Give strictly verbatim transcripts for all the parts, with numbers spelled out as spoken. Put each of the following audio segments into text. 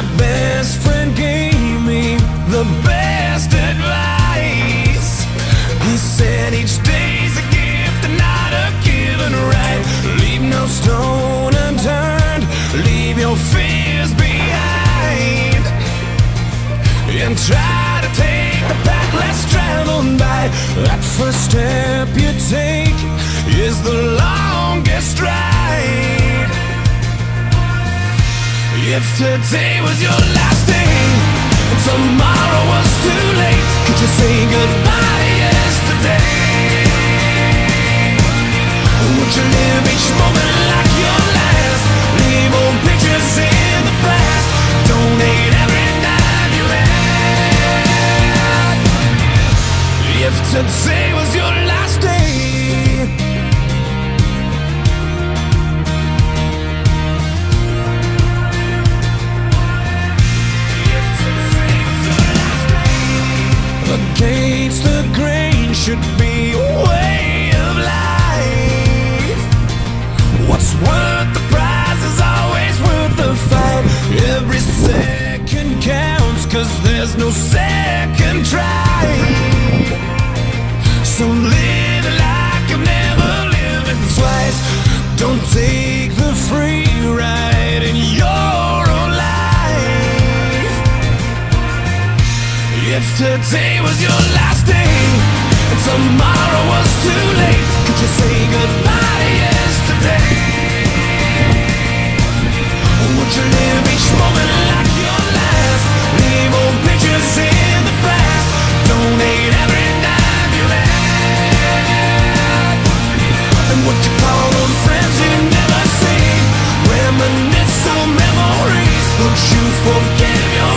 best friend gave me the best advice. He said each day's a gift and not a given right. Leave no stone unturned, leave your fears behind, and try to take the path less traveled by. That first step you take is the longest ride. If today was your last day and tomorrow was too late, could you say goodbye to yesterday? Would you live each moment like your last? Leave old pictures in the past, donate every dime you had. If today was your last day, against the grain should be a way of life. What's worth the prize is always worth the fight. Every second counts, cause there's no second try. So live like you've never lived twice. Don't take the free ride in your own life. If today was your last day and tomorrow was too late, could you say goodbye to yesterday? Would you live each moment like your last? Leave old pictures in the past, donate every dime you had. And would you call those friends you never seen, reminisce on memories? Would you forgive your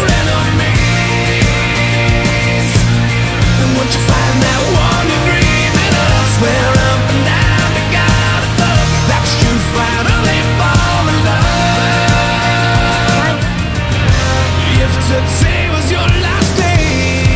enemies? Would you find that one degree in us, where up and down you gotta love? That's you finally fall in love. If today was your last day,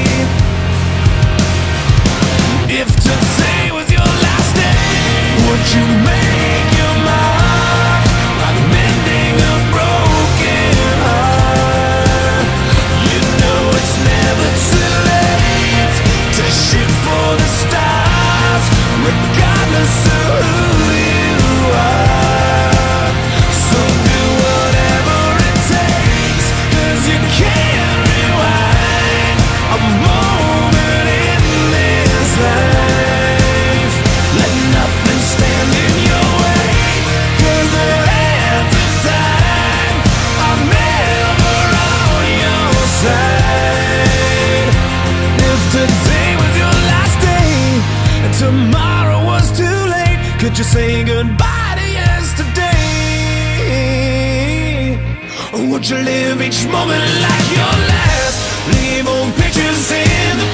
if today was your last day, would you make your mark like mending a broken heart? You know it's never too late to shoot for the stars, regardless of who you are. So do whatever it takes, cause you can't rewind a moment in this life. Let nothing stand in your way, cause the hands of time are never on your side. If today was your last day and tomorrow was too late, could you say goodbye to yesterday? Or would you live each moment like your last? Leave old pictures in the